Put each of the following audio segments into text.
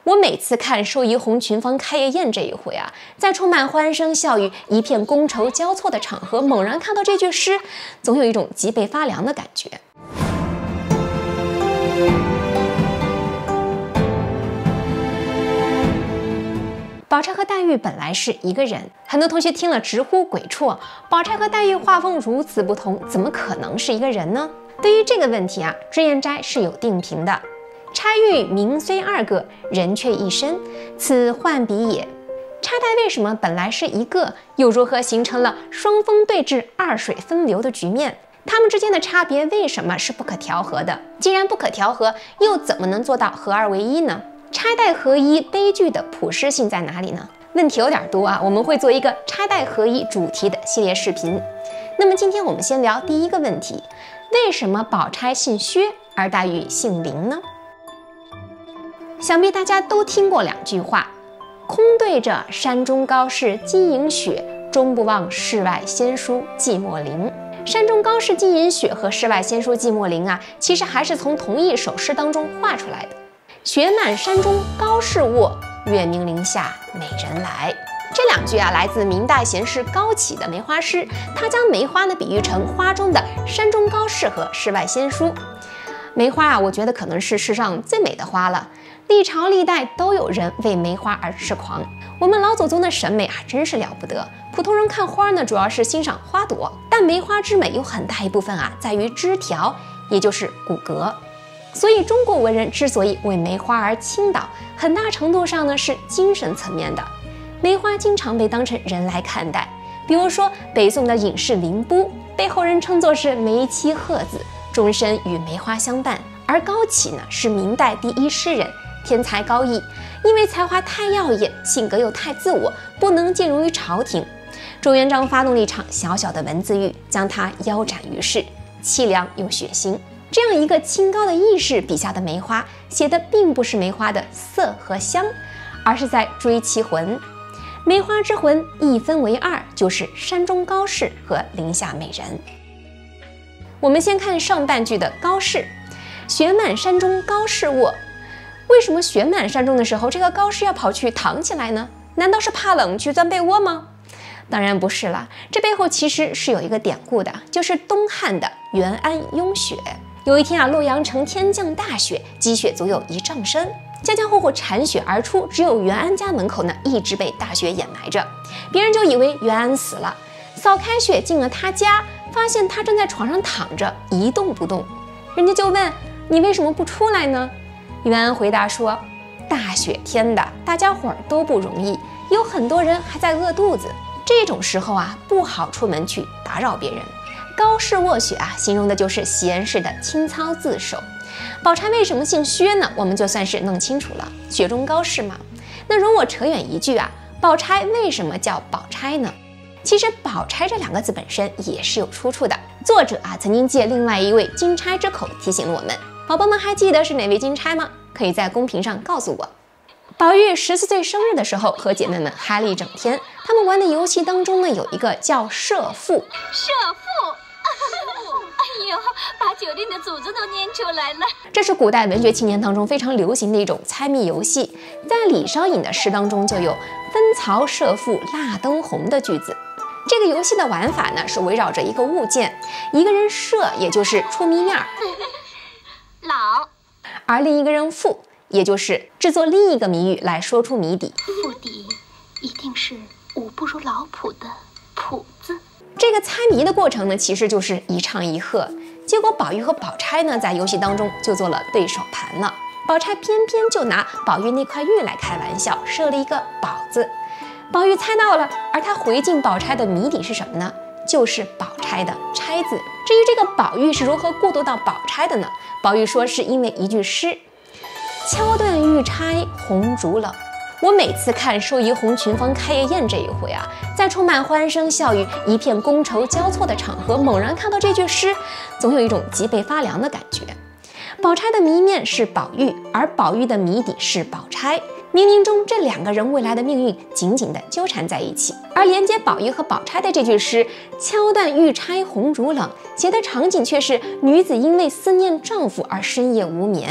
我每次看寿怡红群芳开业宴这一回啊，在充满欢声笑语、一片觥筹交错的场合，猛然看到这句诗，总有一种脊背发凉的感觉。宝钗和黛玉本来是一个人，很多同学听了直呼鬼畜。宝钗和黛玉画风如此不同，怎么可能是一个人呢？对于这个问题啊，脂砚斋是有定评的。钗玉名虽二个，人却一身，此幻比也。钗黛为什么本来是一个，又如何形成了双峰对峙、二水分流的局面？它们之间的差别为什么是不可调和的？既然不可调和，又怎么能做到合二为一呢？钗黛合一悲剧的普适性在哪里呢？问题有点多啊，我们会做一个钗黛合一主题的系列视频。那么今天我们先聊第一个问题，为什么宝钗姓薛而黛玉姓林呢？想必大家都听过两句话，空对着山中高士金银雪，终不忘世外仙姝寂寞零。山中高士金银雪和世外仙姝寂寞零啊，其实还是从同一首诗当中画出来的。雪满山中高士卧，月明林下美人来。这两句啊，来自明代贤士高启的梅花诗。他将梅花呢比喻成花中的山中高士和世外仙姝。梅花啊，我觉得可能是世上最美的花了。历朝历代都有人为梅花而痴狂。我们老祖宗的审美啊，真是了不得。普通人看花呢，主要是欣赏花朵，但梅花之美有很大一部分啊，在于枝条，也就是骨骼。所以中国文人之所以为梅花而倾倒，很大程度上呢是精神层面的。梅花经常被当成人来看待，比如说北宋的隐士林逋，被后人称作是梅妻鹤子，终身与梅花相伴。而高启呢，是明代第一诗人，天才高逸，因为才华太耀眼，性格又太自我，不能尽容于朝廷。朱元璋发动了一场小小的文字狱，将他腰斩于市，凄凉又血腥。这样一个清高的义士笔下的梅花，写的并不是梅花的色和香，而是在追其魂。梅花之魂一分为二，就是山中高士和林下美人。我们先看上半句的高士，雪满山中高士卧。为什么雪满山中的时候，这个高士要跑去躺起来呢？难道是怕冷去钻被窝吗？当然不是了，这背后其实是有一个典故的，就是东汉的元安拥雪。有一天啊，洛阳城天降大雪，积雪足有1丈深，家家户户铲雪而出，只有元安家门口呢一直被大雪掩埋着。别人就以为元安死了，扫开雪进了他家，发现他正在床上躺着一动不动。人家就问，你为什么不出来呢？元安回答说，大雪天的，大家伙儿都不容易，有很多人还在饿肚子，这种时候啊不好出门去打扰别人。高士卧雪啊，形容的就是闲适的清操自守。宝钗为什么姓薛呢？我们就算是弄清楚了，雪中高士嘛。那容我扯远一句啊，宝钗为什么叫宝钗呢？其实宝钗这2个字本身也是有出处的。作者啊曾经借另外一位金钗之口提醒了我们。宝宝们还记得是哪位金钗吗？可以在公屏上告诉我。宝玉14岁生日的时候，和姐妹们嗨了一整天。他们玩的游戏当中呢，有一个叫射父。 射父，哎呦，把酒令的组织都念出来了。 这是古代文学青年当中非常流行的一种猜谜游戏，在李商隐的诗当中就有“分曹射父蜡灯红”的句子。这个游戏的玩法呢，是围绕着一个物件，一个人射，也就是出谜面老， 而另一个人赋，也就是制作另一个谜语来说出谜底。 赋底一定是武不如老圃的圃字。 这个猜谜的过程呢，其实就是一唱一和。结果宝玉和宝钗呢，在游戏当中就做了对手盘了。宝钗偏偏就拿宝玉那块玉来开玩笑，设了一个宝字。宝玉猜到了，而他回敬宝钗的谜底是什么呢？就是宝钗的钗字。至于这个宝玉是如何过渡到宝钗的呢？宝玉说是因为一句诗：敲断玉钗红烛冷。我每次看寿怡红群芳开业宴这一回啊，在充满欢声笑语、一片觥筹交错的场合，猛然看到这句诗，总有一种脊背发凉的感觉。宝钗的谜面是宝玉，而宝玉的谜底是宝钗。冥冥中，这2个人未来的命运紧紧地纠缠在一起。而连接宝玉和宝钗的这句诗“敲断玉钗红烛冷”，写的场景却是女子因为思念丈夫而深夜无眠。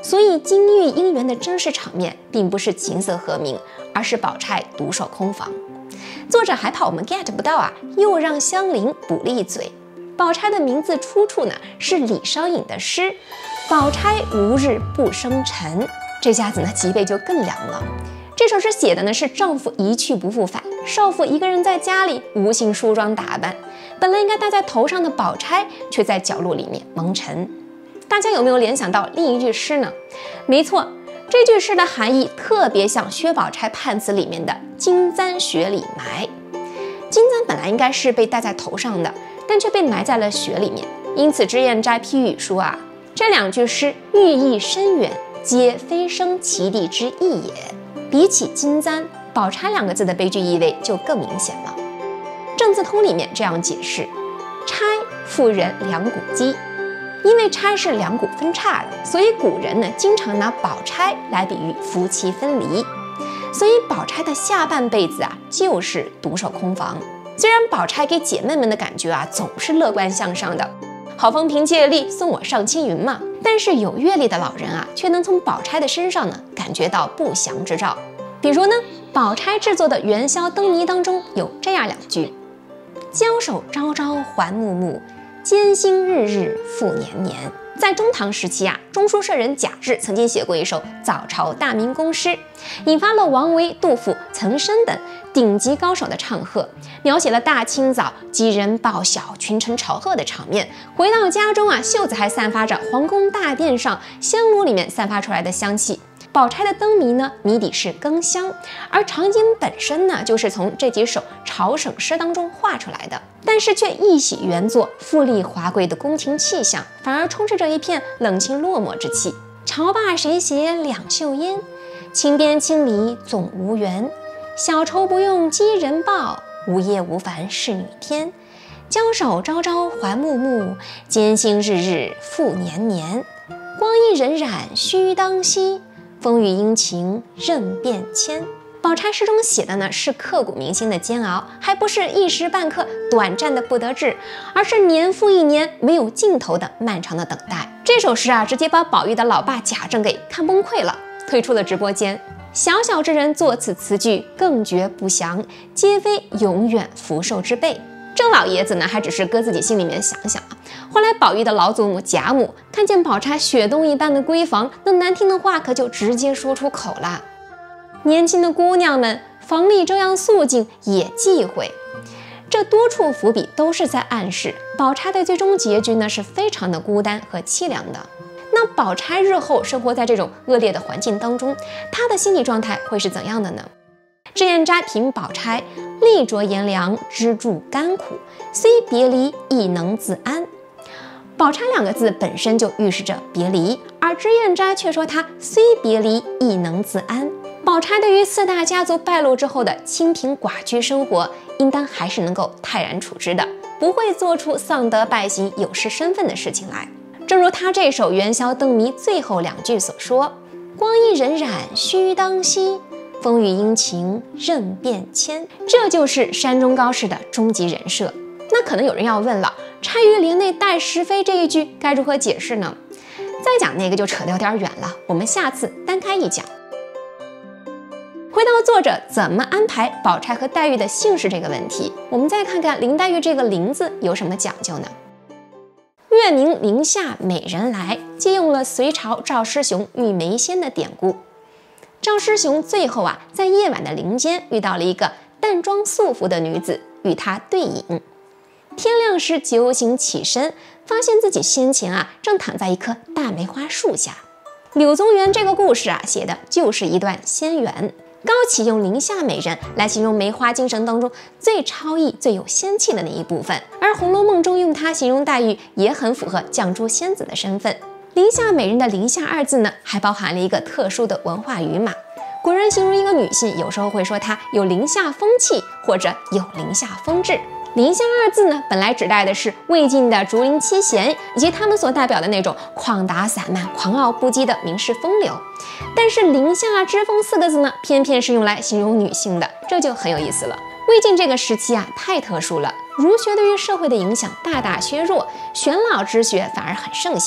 所以金玉姻缘的真实场面并不是琴瑟和鸣，而是宝钗独守空房。作者还怕我们 get 不到啊，又让香菱补了一嘴。宝钗的名字出处呢是李商隐的诗《宝钗无日不生尘》，这下子呢脊背就更凉了。这首诗写的呢是丈夫一去不复返，少妇一个人在家里无心梳妆打扮，本来应该戴在头上的宝钗却在角落里面蒙尘。大家有没有联想到另一句诗呢？没错，这句诗的含义特别像薛宝钗判词里面的金簪雪里埋。金簪本来应该是被戴在头上的，但却被埋在了雪里面，因此脂砚斋批语说啊，这两句诗寓意深远，皆飞升其地之意也。比起金簪，宝钗两个字的悲剧意味就更明显了。正字通里面这样解释：钗妇人两股机，因为钗是两股分叉的，所以古人呢经常拿宝钗来比喻夫妻分离。所以宝钗的下半辈子啊，就是独守空房。虽然宝钗给姐妹们的感觉啊，总是乐观向上的，好风凭借力，送我上青云嘛。但是有阅历的老人啊，却能从宝钗的身上呢，感觉到不祥之兆。比如呢，宝钗制作的元宵灯谜当中有这样两句：交手朝朝还暮暮，艰辛日日复年年。在中唐时期啊，中书舍人贾至曾经写过一首早朝大明宫诗，引发了王维、杜甫、岑参等顶级高手的唱和，描写了大清早鸡人报晓、群臣朝贺的场面。回到家中啊，袖子还散发着皇宫大殿上香炉里面散发出来的香气。宝钗的灯谜呢，谜底是更香，而场景本身呢，就是从这几首朝省诗当中画出来的，但是却一洗原作富丽华贵的宫廷气象，反而充斥着一片冷清落寞之气。朝罢谁携两袖烟，轻边轻离总无缘。小愁不用寄人报，无业无烦侍女添。交手朝朝还暮暮，艰辛日日复年年。光阴荏苒须当惜，风雨阴晴任变迁。宝钗诗中写的呢是刻骨铭心的煎熬，还不是一时半刻短暂的不得志，而是年复一年没有尽头的漫长的等待。这首诗啊，直接把宝玉的老爸贾政给看崩溃了，退出了直播间。小小之人作此词句，更觉不祥，皆非永远福寿之辈。郑老爷子呢，还只是搁自己心里面想想啊。后来宝玉的老祖母贾母看见宝钗雪冬一般的闺房，那难听的话可就直接说出口了。年轻的姑娘们，房里这样肃静也忌讳。这多处伏笔都是在暗示宝钗的最终结局呢，是非常的孤单和凄凉的。那宝钗日后生活在这种恶劣的环境当中，她的心理状态会是怎样的呢？脂砚斋评宝钗：力着炎凉，支柱甘苦，虽别离亦能自安。宝钗两个字本身就预示着别离，而脂砚斋却说她虽别离亦能自安。宝钗对于四大家族败落之后的清贫寡居生活，应当还是能够泰然处之的，不会做出丧德败行、有失身份的事情来。正如他这首元宵灯谜最后两句所说：光阴荏苒须当惜，风雨阴晴任变迁。这就是山中高士的终极人设。那可能有人要问了，钗于帘内待时妃这一句该如何解释呢？再讲那个就扯得有点远了，我们下次单开一讲。回到作者怎么安排宝钗和黛玉的姓氏这个问题，我们再看看林黛玉这个林字有什么讲究呢？月明林下美人来，借用了隋朝赵师雄遇梅仙的典故。赵师雄最后啊，在夜晚的林间遇到了一个淡妆素服的女子，与她对饮。天亮时酒醒起身，发现自己先前啊正躺在一棵大梅花树下。柳宗元这个故事啊，写的就是一段仙缘。高启用林下美人来形容梅花精神当中最超逸、最有仙气的那一部分，而《红楼梦》中用它形容黛玉也很符合绛珠仙子的身份。林下美人的林下二字呢，还包含了一个特殊的文化语码。古人形容一个女性，有时候会说她有林下风气，或者有林下风致。林下二字呢，本来指代的是魏晋的竹林七贤以及他们所代表的那种旷达散漫、狂傲不羁的名士风流。但是林下之风四个字呢，偏偏是用来形容女性的，这就很有意思了。魏晋这个时期啊，太特殊了，儒学对于社会的影响大大削弱，玄老之学反而很盛行。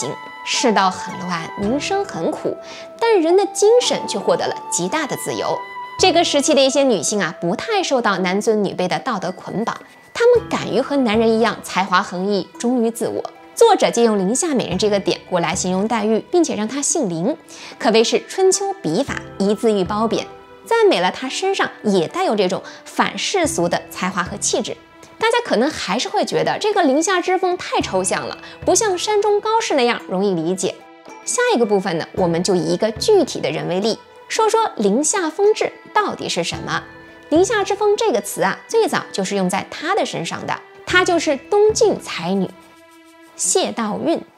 世道很乱，民生很苦，但人的精神却获得了极大的自由。这个时期的一些女性啊，不太受到男尊女卑的道德捆绑，她们敢于和男人一样才华横溢，忠于自我。作者借用林夏美人这个典故来形容黛玉，并且让她姓林，可谓是春秋笔法，一字一褒贬，赞美了她身上也带有这种反世俗的才华和气质。大家可能还是会觉得这个林夏之风太抽象了，不像山中高士那样容易理解。下一个部分呢，我们就以一个具体的人为例，说说林夏风致到底是什么。林夏之风这个词啊，最早就是用在她的身上的，她就是东晋才女谢道韫。